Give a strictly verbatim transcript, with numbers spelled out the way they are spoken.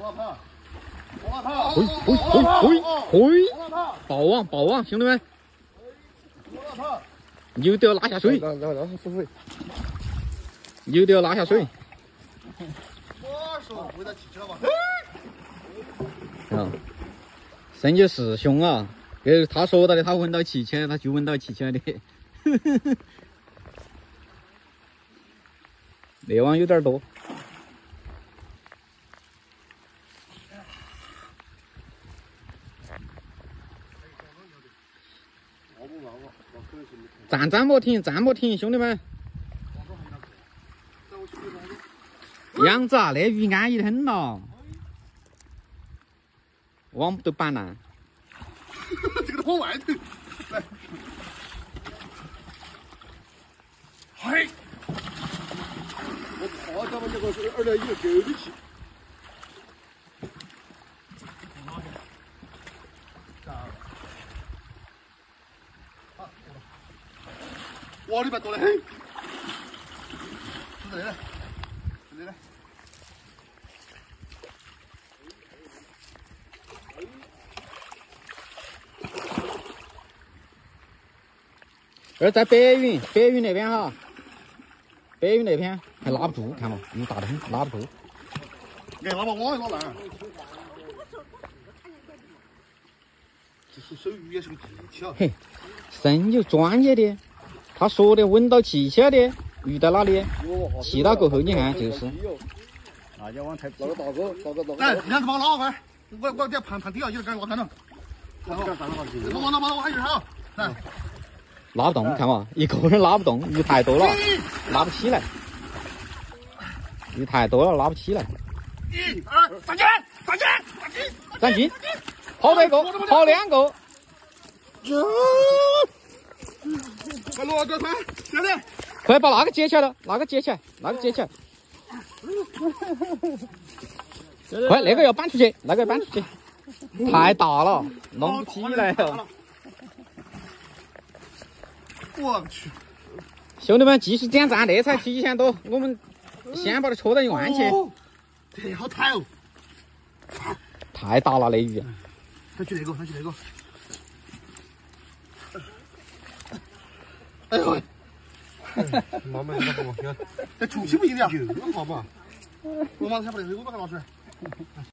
回回回回！爆网爆网，兄弟们！牛都要拉下水， 让让让他收回。 牛都要拉下水。 我说闻到气去了嘛？ 啊，生就是凶啊！给他说到的，他闻到气去，他就闻到气去的。那网有点多。站站莫停，站莫停，兄弟们！样子啊，那鱼安逸得很了，网都板烂。 这个都往外头，来，嘿，我好家伙，这个是二点一够得起。哇，里边多得很，是这的，是这的。 这在北云，北云那边哈，北云那边还拉不住，看嘛，鱼大得很，拉不住。 哎，那把网也拉烂。这是手鱼也是个技巧。 嘿，真有专业的，他说的闻到气气的鱼在哪里？气到过后你看就是。 大家往台那个大哥，大哥大哥。 哎，你两个把我拉开，我我这盘盘底下有点给我看到。看好，我往那把我往一好，来。 拉不动，看嘛，一个人拉不动，鱼太多了，拉不起来。鱼太多了，拉不起来。 一二，站起来，站起来， 站进，跑一个，跑两个。 快落个快，兄弟！ 快把那个接起来了，那个接起来，那个接起来。快，那个要搬出去，那个要搬出去，太大了，弄不起来了。 我去！ 兄弟们，继续点赞，那才七千多，我们先把它戳到一万去。 这好抬哦！ 太大了，那鱼。 再去那个，再去那个。哎呦！ 慢慢慢慢， 这出气不行的， 有好吧？ 我马上下不来，我把它拿出来。